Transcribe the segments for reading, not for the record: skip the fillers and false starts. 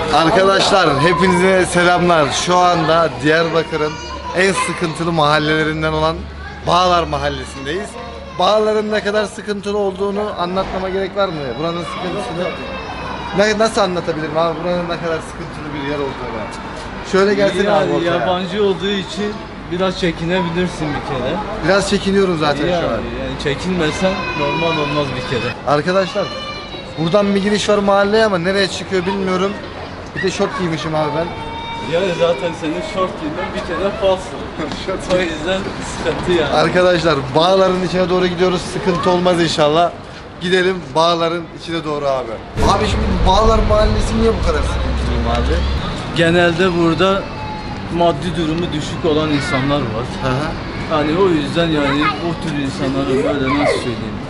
Arkadaşlar hepinize selamlar. Şu anda Diyarbakır'ın en sıkıntılı mahallelerinden olan Bağlar Mahallesi'ndeyiz. Bağlar'ın ne kadar sıkıntılı olduğunu anlatmama gerek var mı? Buranın sıkıntısını nasıl anlatabilirim abi? Buranın ne kadar sıkıntılı bir yer olduğunu. Şöyle gelsene abi ortaya. Yabancı olduğu için biraz çekinebilirsin bir kere. Biraz çekiniyorum zaten şu an. Yani çekinmesen normal olmaz bir kere. Arkadaşlar buradan bir giriş var mahalleye ama nereye çıkıyor bilmiyorum. Bir de şort giymişim abi ben. Ya zaten senin şort giymen bir kere falso. O yüzden sıkıntı yani. Arkadaşlar Bağlar'ın içine doğru gidiyoruz. Sıkıntı olmaz inşallah. Gidelim Bağlar'ın içine doğru abi. Abi şimdi Bağlar Mahallesi niye bu kadar sıkıntılı mahalle? Genelde burada maddi durumu düşük olan insanlar var. Yani o yüzden yani o tür insanlara böyle nasıl söyleyeyim,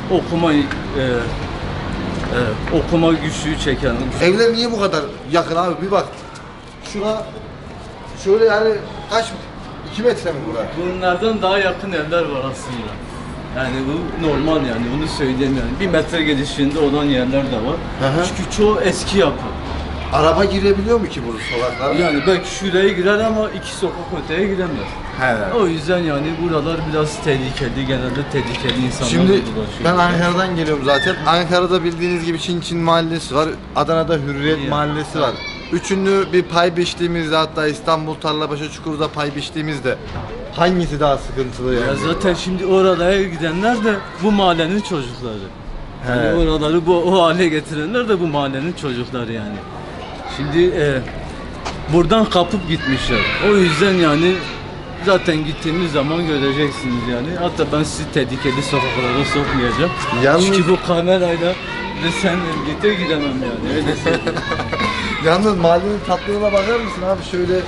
okuma güçlüğü çeken. Evler niye bu kadar yakın abi? Bir bak. Şuna şöyle yani kaç 2 metre mi burası? Bunlardan daha yakın evler var aslında. Yani bu normal yani bunu söyleyeyim yani. 1 metre gelişinde olan yerler de var. Çünkü çoğu eski yapı. Araba girebiliyor mu ki bu sokaklara? Yani belki şuraya girer ama 2 sokak öteye giremez. O yüzden yani buralar biraz tehlikeli, genelde tehlikeli insanlar. Şimdi ben Ankara'dan geliyorum zaten. Ankara'da bildiğiniz gibi Çin Mahallesi var. Adana'da Hürriyet Mahallesi var. Üçünü bir pay biçtiğimizde, hatta İstanbul Tarlabaşı Çukur'da pay biçtiğimizde hangisi daha sıkıntılı yani? Ya zaten şimdi oralara gidenler de bu mahallenin çocukları. Yani oraları o hale getirenler de bu mahallenin çocukları yani. Şimdi buradan kapıp gitmişler. O yüzden yani zaten gittiğimiz zaman göreceksiniz yani. Hatta ben sizi tehlikeli sokaklara sokmayacağım. Çünkü bu kamerayla ve sen birlikte gidemem yani. Öyle söyleyeyim. Yalnız mahallenin tatlılığına bakar mısın abi? Şöyle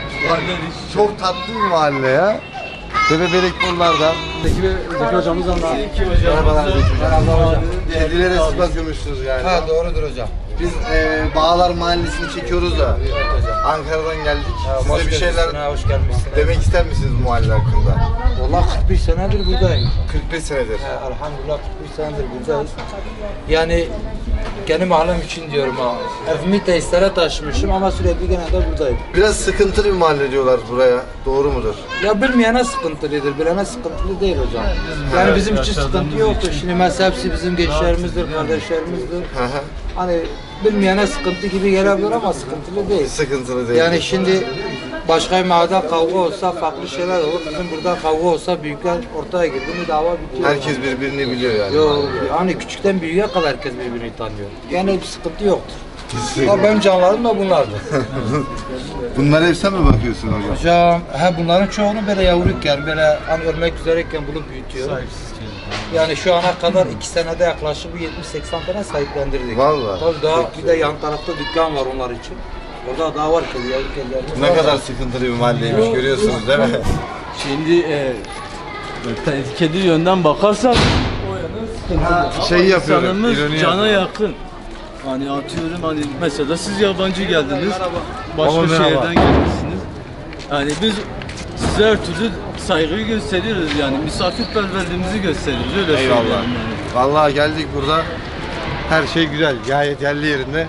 çok tatlı bir mahalle ya. Bebek buralarda. Zeki hocamız anlar. Merhabalar Zeki hocam. Kedilere siz bakıyormuşsunuz yani. Ha doğrudur hocam. Biz Bağlar Mahallesi'ni çekiyoruz da. Ankara'dan geldik. Size bir şeyler hoş gelmişsin. demek ister misiniz bu mahalle hakkında? Vallahi 41 senedir buradayım. 41 senedir. Elhamdülillah 41 senedir buradayız. Yani kendi mahallem için diyorum ha. Evimi tesislere taşımışım ama sürekli genelde buradayım. Biraz sıkıntılı bir mahalle diyorlar buraya. Doğru mudur? Ya bilmeyene sıkıntılıdır, bilene sıkıntılı değil hocam. Yani bizim için sıkıntı yoktur. Şimdi mesela hepsi bizim gençlerimizdir, kardeşlerimizdir. Hani bilmeyene sıkıntı gibi gelebilir ama sıkıntılı değil. Sıkıntılı değil. Yani şimdi başka bir mahallede kavga olsa farklı şeyler olur. Bizim burada kavga olsa büyükler ortaya girdi mi dava bitiyor. Herkes birbirini biliyor yani. Yok, hani küçükten büyüğe kadar herkes birbirini tanıyor. Yani bir sıkıntı yoktur. Ya benim canlarım da bunlardı. Bunlara hep sen mi bakıyorsun hocam? Hocam, bunların çoğunu böyle yavruyken, böyle hani ölmek üzereyken bulup büyütüyorum. Yani şu ana kadar 2 senede yaklaşık bir 70-80 tane sahiplendirdik. Vallahi. Tabii daha bir de yan tarafta dükkan var onlar için. Orada daha var kedi, yavru kedilerimiz. Ne kadar sıkıntılı bir mahalleymiş görüyorsunuz değil mi? Şimdi tehlikeli yönden bakarsak o yanın sıkıntılı. Şey yapıyorum, İnsanımız ironi cana yapıyorum. yakın. Hani atıyorum hani mesela siz yabancı geldiniz, başka Ama merhaba. şehirden gelmişsiniz. Yani biz size her türlü saygıyı gösteriyoruz yani misafirperverliğimizi gösteriyoruz öyle Eyvallah. söyleyeyim yani. Vallahi geldik burada. Her şey güzel, gayet yerli yerinde.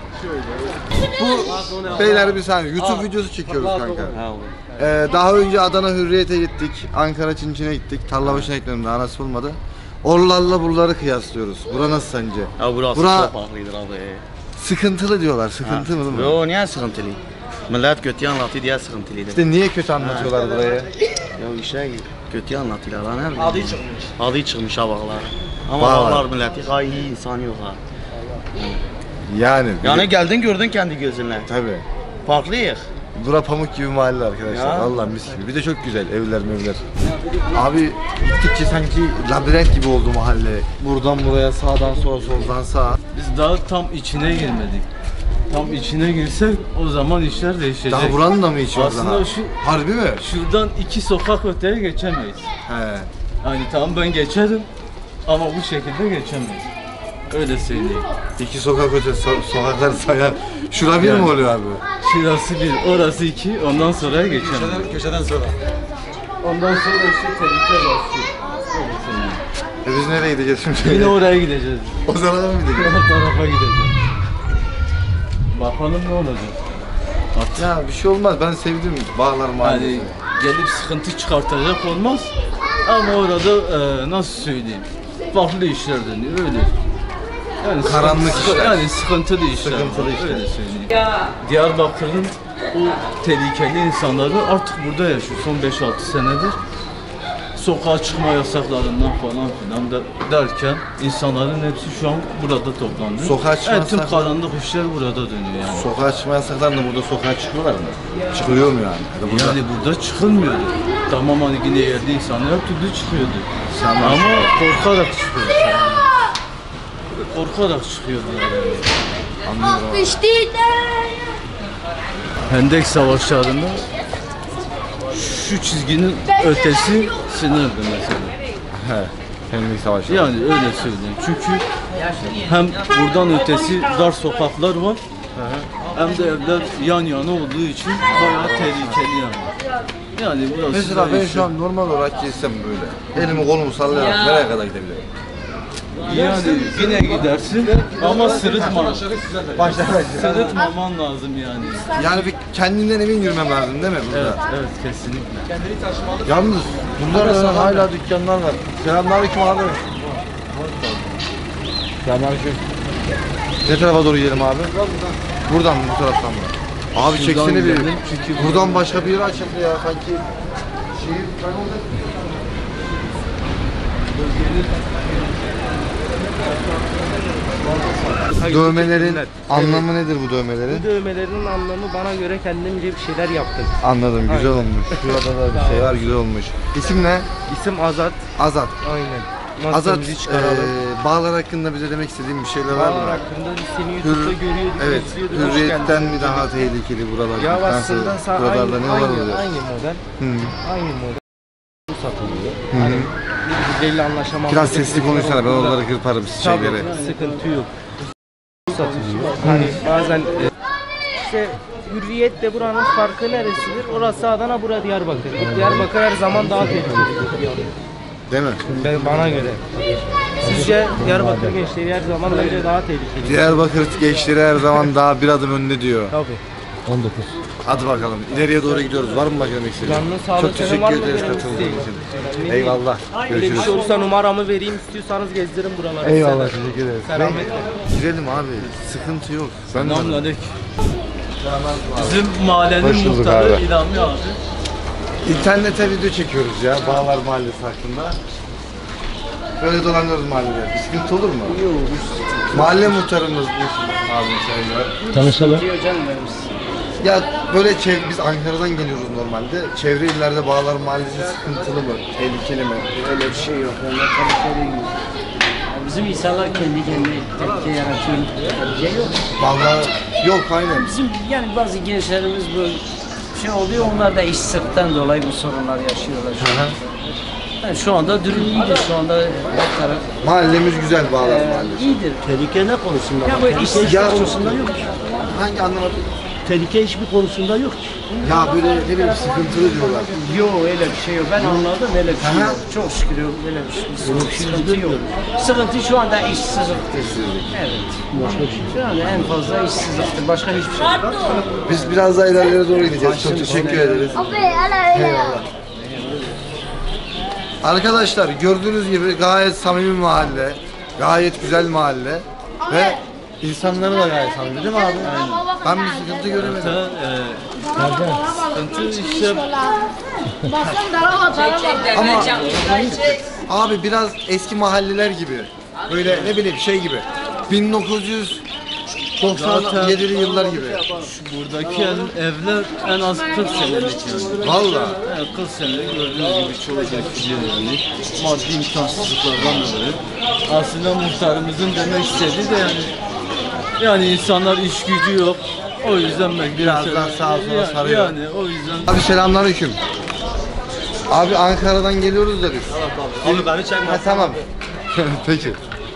Bu beyler bir saniye YouTube videosu çekiyoruz kanka. Daha önce Adana Hürriyet'e gittik, Ankara Çinçin'e gittik, Tarlabaşı'na gitmedim daha nasip olmadı. Oralarla buraları kıyaslıyoruz. Bura nasıl sence? Ya burası Bura çok farklıydır abi. sıkıntılı diyorlar, sıkıntı mı değil mi? Yo niye sıkıntılı? Millet kötü anlatıyor diye sıkıntılıydı. İşte niye kötü anlatıyorlar burayı? Ya işte kötü anlatıyorlar lan her gün. Adı çıkmış. Adı çıkmış ha bağlar. Ama Bağlar. bağlar milleti gayet iyi insan yok ha. Yani. Yani geldin gördün kendi gözünle. Tabii. Farklıyız. Bura pamuk gibi mahalle arkadaşlar. Ya. Vallahi mis gibi. Bir de çok güzel evler mevler. Abi gittikçe sanki labirent gibi oldu mahalle. Buradan buraya, sağdan sola, soldan sağa. Biz daha tam içine girmedik. Tam içine girsek o zaman işler değişecek. Daha buranın da mı içi var Aslında daha? Harbi mi? Şuradan 2 sokak öteye geçemeyiz. He. Yani tamam ben geçerim ama bu şekilde geçemeyiz. Öyle söyleyeyim. 2 sokak öte sokaklar sayar. Şura bir Yani. mi oluyor abi? Şurası 1, orası 2, ondan sonra geçemeyiz. Köşeden sonra. Ondan sonra işte tehlike başlıyor. Öyle söyleyeyim. Biz nereye gideceğiz şimdi? Yine oraya gideceğiz. O tarafa mı gideceğiz? O tarafa gideceğiz. Bakalım ne olacak. Artık Ya bir şey olmaz. Ben sevdim Bağlar Mahallesi'ni. yani gelip sıkıntı çıkartacak olmaz. Ama orada nasıl söyleyeyim? Farklı işler dönüyor öyle. Yani Karanlık işler. Yani sıkıntılı işler. Sıkıntılı işler. Öyle söyleyeyim. Diyarbakır'ın o tehlikeli insanları artık burada yaşıyor son 5-6 senedir. Sokağa çıkma yasaklarından falan filan derken insanların hepsi şu an burada toplandı. Sokağa çıkma evet, tüm yasakları- karanlık işler burada dönüyor yani. Sokağa çıkma yasaklarında burada sokağa çıkıyorlar mı? Çıkılıyor mu yani? Ya da burada... Yani burada çıkılmıyordu. Tamam hani yine yerde insanlar her türlü çıkıyordu. Ama korkarak çıkıyordu. Korkarak çıkıyordular yani. Anlıyorum. Hendek savaşlarında şu çizginin ötesi sınırdı mesela. He. Hendek Savaşı. Yani öyle söyleyeyim. Çünkü hem buradan ötesi dar sokaklar var. Hem de evler yan yana olduğu için bayağı tehlikeli yani. Yani burası Mesela da ben işte- şu an normal olarak geçsem böyle. Elimi kolumu sallayarak nereye kadar gidebilirim? yani yine gidersin ama sırıtma. Sırıtmaman lazım yani. Yani bir kendinden emin yürümem lazım değil mi burada? Evet, evet kesinlikle. Yalnız burada hala dükkanlar var. Selamünaleyküm abi. Selamünaleyküm. Ne tarafa doğru gidelim abi? Buradan mı bu taraftan mı? Abi Şuradan çeksene bir. gidelim, çünkü Buradan başka bir yer açıldı ya sanki. Şehir kayboldu. Dövmelerin anlamı nedir bu dövmelerin? Dövmelerin anlamı bana göre kendimce bir şeyler yaptım. Anladım, güzel olmuş. Şurada da bir şey var, güzel olmuş. İsim ne? İsim Azat. Azat. Aynen. Azat, Maskemizi çıkaralım. bağlar hakkında bize demek istediğin bir şeyler var mı? Bağlar hakkında biz seni YouTube'da görüyorduk, Evet, izliyorduk. hoş hürriyetten geldin. mi daha tehlikeli buralar? Ya Nasıl? aslında aynı, Buralarda ne aynı, oluyor? aynı model. Hı. Aynı model satılıyor. Hı. Hani birbirleriyle anlaşamazlık. Biraz sesli konuşsana, ben onları kırparım şeyleri. Sıkıntı yok. Satılıyor. Hani bazen işte Hürriyet de buranın farkı neresidir? Orası Adana, bura Diyarbakır. Diyarbakır her zaman daha tehlikeli. Değil mi? Bana göre. Sizce Diyarbakır gençleri her zaman bence daha tehlikeli. Diyarbakır gençleri her zaman daha bir adım önde diyor. Tabii. 19. Hadi bakalım, ileriye doğru gidiyoruz. Var mı başka demek istediğin? Canlı sağlık, Çok senin var teşekkür mı ederiz benim katıldığın isteğim? için. Eyvallah. Öyle bir Görüşürüz. şey olursa numaramı vereyim, istiyorsanız gezdirin buraları. Eyvallah, size de. teşekkür ederiz. Selametle. Girelim abi, sıkıntı yok. Ben de Selamünaleyküm. Bizim mahallenin Hoş bulduk muhtarı abi. İlhami abi. İnternete video çekiyoruz ya Bağlar Mahallesi hakkında. Böyle dolanıyoruz mahallede. Bir sıkıntı olur mu? Yok. Mahalle muhtarımız bu abi sayılır. Tanışalım. Ya böyle biz Ankara'dan geliyoruz normalde. Çevre illerde Bağlar Mahallesi sıkıntılı mı? Tehlikeli mi? Öyle bir şey yok. Öyle tehlikeli değil. Bizim insanlar kendi kendine tehlike yaratıyor. Tehlike yok. Vallahi yok aynen. Bizim yani bazı gençlerimiz böyle şey oluyor. Onlar da işsizlikten dolayı bu sorunlar yaşıyorlar. Yani şu anda durum iyidir. Şu anda her taraf Mahallemiz güzel Bağlar Mahallesi. iyidir. Tehlike ne konusunda? Ya bu işsizlik Ya- konusunda yok. Hangi anlamadım? Tehlike hiçbir konusunda yok. Ya böyle ne bileyim sıkıntılı diyorlar. Yok öyle bir şey yok. Ben anladım öyle bir şey Aha. yok. Çok şükür yok. Öyle bir sıkıntı yok. Sıkıntı şu anda işsizliktir. Evet. Başka bir şey. Şu anda en fazla işsizliktir. Başka hiçbir şey yok. Biz biraz daha ilerlere doğru gideceğiz. Çok teşekkür ederiz. Eyvallah. Arkadaşlar gördüğünüz gibi gayet samimi mahalle. Gayet güzel mahalle. Ve insanları da gayet samimi değil mi abi? Ben bir sıkıntı göremedim. Sıkıntı işte Ama abi biraz eski mahalleler gibi. Böyle ne bileyim şey gibi. 1997'li yıllar gibi. buradaki evler en az 40 senelik yani. Valla. Yani 40 senelik gördüğünüz gibi çoğu dökülüyor yani. Maddi imkansızlıklardan dolayı. Aslında muhtarımızın demek istediği de yani insanlar iş gücü yok. O yüzden belki Birazdan sağa sola sarıyor. Yani o yüzden Abi selamünaleyküm. Abi Ankara'dan geliyoruz da biz. Abi beni çekme. Ha tamam. Peki.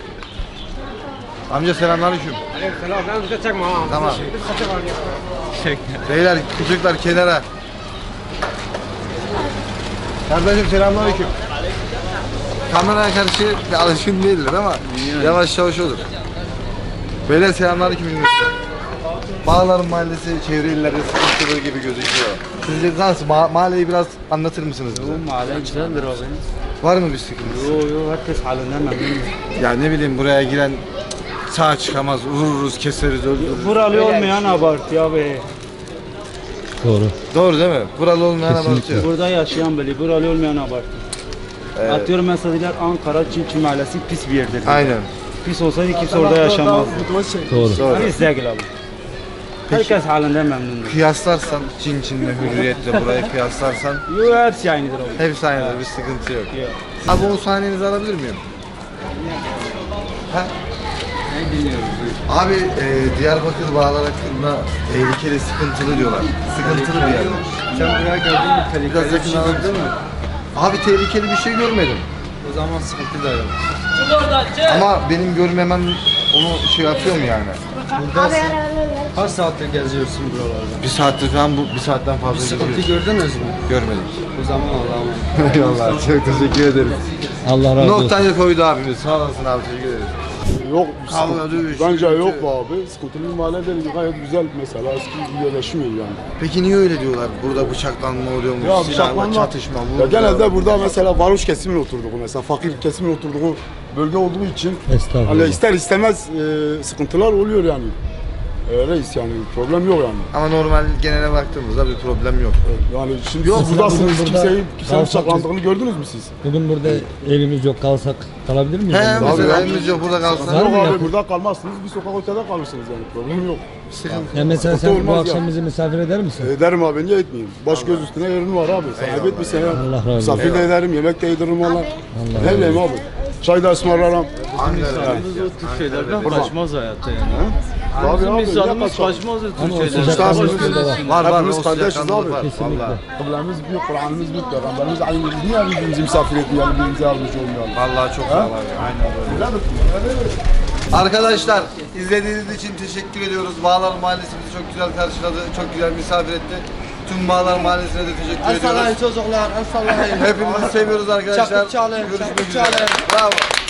Amca selamünaleyküm. Tamam. Beyler küçükler kenara. Kardeşim selamünaleyküm. Kameraya karşı bir alışkın değiller ama yavaş yavaş olur. Beyler selamünaleyküm. Bağlar Mahallesi çevre illerde sıkıntılı gibi gözüküyor. Sizce nasıl? Mahalleyi biraz anlatır mısınız bize? Bu mahalle güzeldir abi. Var mı bir sıkıntısı? Yo herkes halinden memnun. Ya ne bileyim buraya giren sağ çıkamaz, vururuz, keseriz, öldürürüz. Buralı olmayan abartı abi. Doğru değil mi? Buralı olmayan abartıyor. Burada yaşayan böyle buralı olmayan abartı. Atıyorum mesela diyorlar Ankara Çinçi Mahallesi pis bir yerdir. Aynen. Pis olsaydı kimse orada yaşamaz. Doğru. Pis değil abi. Herkes halinden memnundur. Kıyaslarsan Çin'le Hürriyet'le burayı kıyaslarsan Yo hepsi aynıdır abi. hepsi aynıdır, bir sıkıntı yok. Yok. Abi o sahnenizi alabilir miyim? Ha? Ne dinliyoruz? Abi Diyarbakır bağlar hakkında tehlikeli, sıkıntılı diyorlar. Sıkıntılı bir yer. Sen buraya geldin mi? Biraz yakın alabilir mi? Abi tehlikeli bir şey görmedim. O zaman sıkıntı da yok. Ama benim görmemem onu şey yapıyor mu yani? Kaç saattir geziyorsun buralarda? Bir saattir falan bir saatten fazla Sıkıntı geziyoruz. gördünüz mü? Görmedim. O zaman Allah'ım. Eyvallah, çok teşekkür ederim. Allah razı olsun. Noktayı koydu abimiz. Sağ olasın abi, teşekkür ederiz. Yok, Kavga, dövüş, bence gürültü. yok bu abi. Sıkıntılı bir mahalle değil, gayet güzel mesela. Eski gibi yerleşmiyor yani. Peki niye öyle diyorlar? Burada bıçaklanma oluyormuş, Ya silahla bıçaklanma, çatışma, ya vurma. genelde burada mesela varoş kesimin oturduğu, mesela fakir kesimin oturduğu bölge olduğu için hani ister istemez sıkıntılar oluyor yani. Reis yani problem yok yani. Ama normal genele baktığımızda bir problem yok. Yani şimdi Yok, siz buradasınız, kimsenin kalsak bıçaklandığını gördünüz mü siz? Bugün burada evimiz yok kalsak kalabilir miyiz? He Yani? mesela abi. evimiz yok, burada kalsan. Var Yok mı abi yakın? burada kalmazsınız, bir sokak ötede kalırsınız yani problem yok. Ya mesela Sıkıntı sen bu olmaz akşam ya. bizi misafir eder misin? Ederim abi niye etmeyeyim? Baş göz üstüne yerin var abi. Sen evet misin ya? Allah razı olsun. Misafir de ederim, yemek de yediririm valla. Ne bileyim abi. Çay da ısmarlarım. Biz o tür şeylerden kaçmaz hayatta yani. Abi Bizim abi insanımız ne kaçmaz o Ama o tür şeylerden. sıcakkanlılık da var. Var Hepimiz o kardeşiz sıcakkanlılık abi. var. Kesinlikle. Vallahi. Kıblemiz büyük, Kur'an'ımız büyük, Peygamberimiz aynı. Niye birbirimizi misafir etmeyelim, birbirimize yardımcı olmayalım? Vallahi çok sağ ol abi. Aynen öyle. Arkadaşlar izlediğiniz için teşekkür ediyoruz. Bağlar Mahallesi bizi çok güzel karşıladı. Çok güzel misafir etti. Tüm Bağlar Mahallesi'ne de teşekkür ediyoruz. çocuklar, el sallayın. Hepinizi seviyoruz arkadaşlar. Çakır çalın, Görüşmek çakır üzere. çalın. Bravo.